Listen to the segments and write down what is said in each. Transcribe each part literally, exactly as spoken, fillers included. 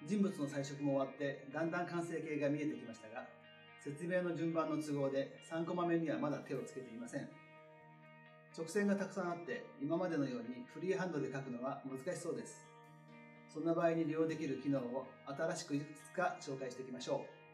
人物の彩色も終わってだんだん完成形が見えてきましたが、説明の順番の都合でさんコマ目にはまだ手をつけていません。直線がたくさんあって今までのようにフリーハンドで描くのは難しそうです。そんな場合に利用できる機能を新しくいくつか紹介していきましょう。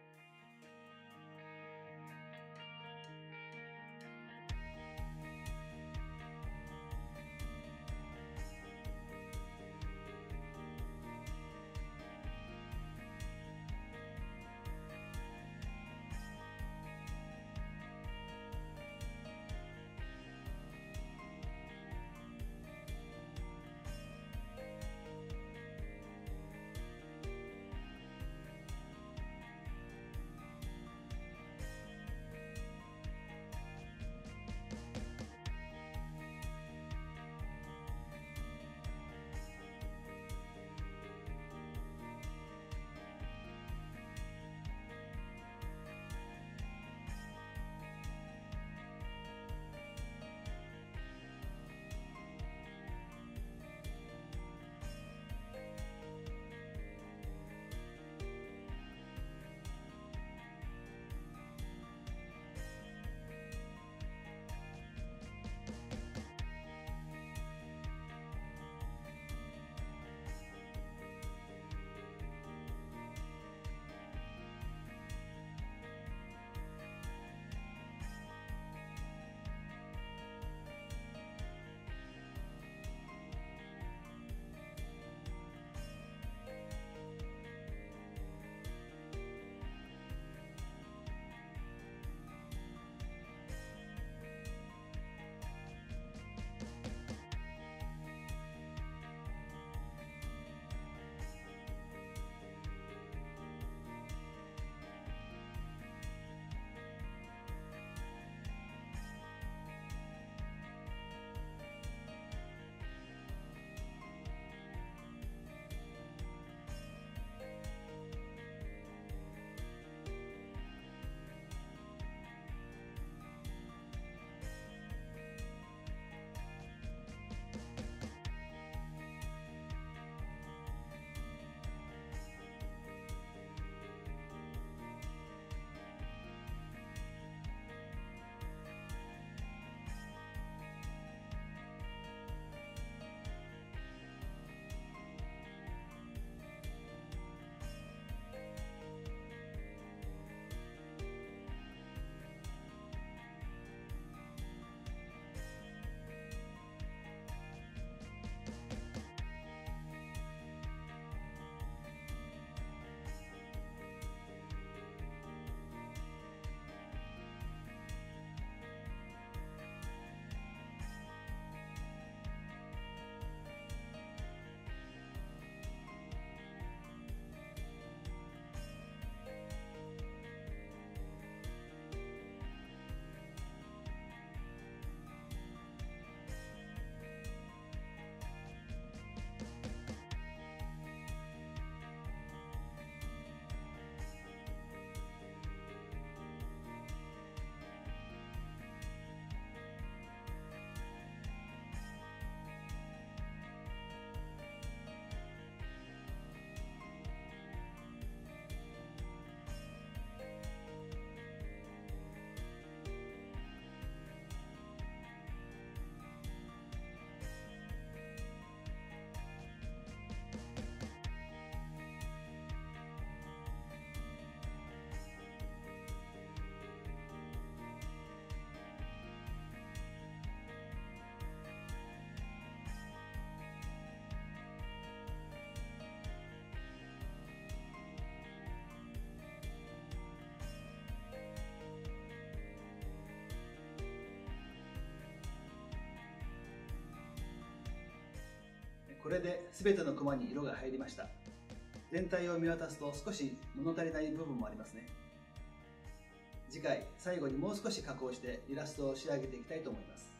これで全てのコマに色が入りました。全体を見渡すと少し物足りない部分もありますね。次回最後にもう少し加工してイラストを仕上げていきたいと思います。